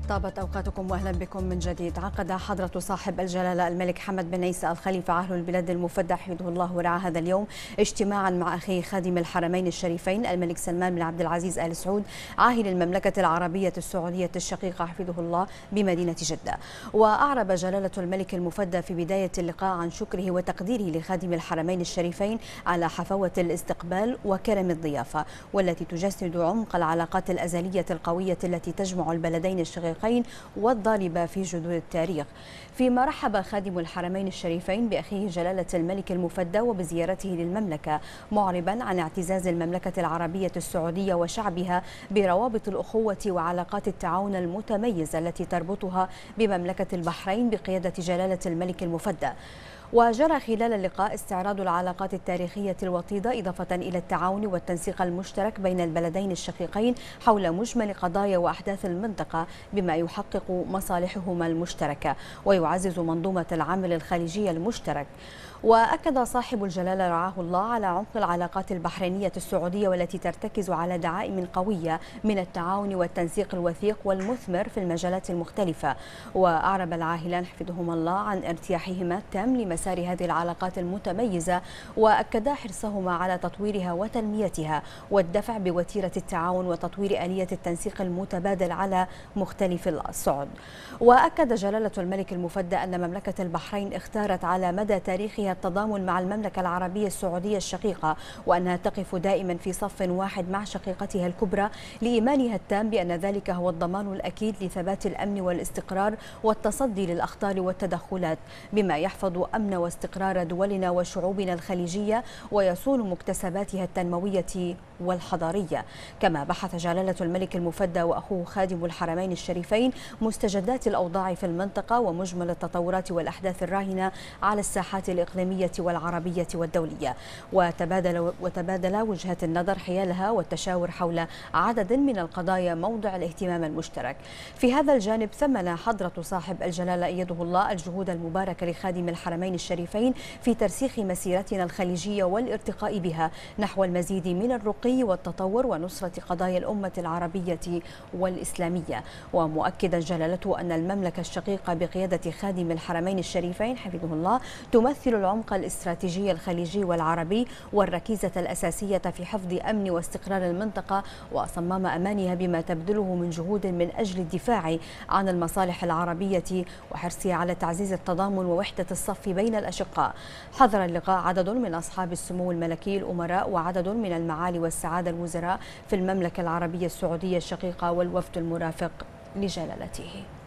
طابت أوقاتكم وأهلا بكم من جديد. عقد حضرة صاحب الجلالة الملك حمد بن عيسى الخليفة عاهل البلاد المفدى حفظه الله ورعاه هذا اليوم اجتماعا مع أخيه خادم الحرمين الشريفين الملك سلمان بن عبد العزيز آل سعود عاهل المملكة العربية السعودية الشقيقة حفظه الله بمدينة جدة. وأعرب جلالة الملك المفدى في بداية اللقاء عن شكره وتقديره لخادم الحرمين الشريفين على حفاوة الاستقبال وكرم الضيافة، والتي تجسد عمق العلاقات الأزلية القوية التي تجمع البلدين الشقيقين والضاربة في جذور التاريخ. فيما رحب خادم الحرمين الشريفين بأخيه جلالة الملك المفدى وبزيارته للمملكة، معربا عن اعتزاز المملكة العربية السعودية وشعبها بروابط الأخوة وعلاقات التعاون المتميزة التي تربطها بمملكة البحرين بقيادة جلالة الملك المفدى. وجرى خلال اللقاء استعراض العلاقات التاريخية الوطيدة إضافة إلى التعاون والتنسيق المشترك بين البلدين الشقيقين حول مجمل قضايا وأحداث المنطقة بما يحقق مصالحهما المشتركة ويعزز منظومة العمل الخليجي المشترك. وأكد صاحب الجلالة رعاه الله على عمق العلاقات البحرينية السعودية والتي ترتكز على دعائم قوية من التعاون والتنسيق الوثيق والمثمر في المجالات المختلفة. وأعرب العاهلان حفظهما الله عن ارتياحهما التام لمسار هذه العلاقات المتميزة، وأكدا حرصهما على تطويرها وتنميتها والدفع بوتيرة التعاون وتطوير آلية التنسيق المتبادل على مختلف الصعد. وأكد جلالة الملك المفدى أن مملكة البحرين اختارت على مدى تاريخها التضامن مع المملكة العربية السعودية الشقيقة، وأنها تقف دائما في صف واحد مع شقيقتها الكبرى لإيمانها التام بأن ذلك هو الضمان الأكيد لثبات الأمن والاستقرار والتصدي للأخطار والتدخلات، بما يحفظ أمن واستقرار دولنا وشعوبنا الخليجية ويصون مكتسباتها التنموية والحضارية. كما بحث جلالة الملك المفدى وأخوه خادم الحرمين الشريفين مستجدات الأوضاع في المنطقة ومجمل التطورات والأحداث الراهنة على الساحات الإقليمية والعربية والدولية، وتبادل وجهات النظر حيالها والتشاور حول عدد من القضايا موضع الاهتمام المشترك. في هذا الجانب ثمن حضرة صاحب الجلالة أيده الله الجهود المباركة لخادم الحرمين الشريفين في ترسيخ مسيرتنا الخليجية والارتقاء بها نحو المزيد من الرقي والتطور ونصرة قضايا الأمة العربية والإسلامية. ومؤكدا جلالته أن المملكة الشقيقة بقيادة خادم الحرمين الشريفين حفظه الله تمثل العمق الاستراتيجي الخليجي والعربي والركيزة الأساسية في حفظ أمن واستقرار المنطقة وصمام أمانها بما تبذله من جهود من أجل الدفاع عن المصالح العربية وحرصها على تعزيز التضامن ووحدة الصف بين الأشقاء. حضر اللقاء عدد من أصحاب السمو الملكي الأمراء وعدد من المعالي والسعادة الوزراء في المملكة العربية السعودية الشقيقة والوفد المرافق لجلالته.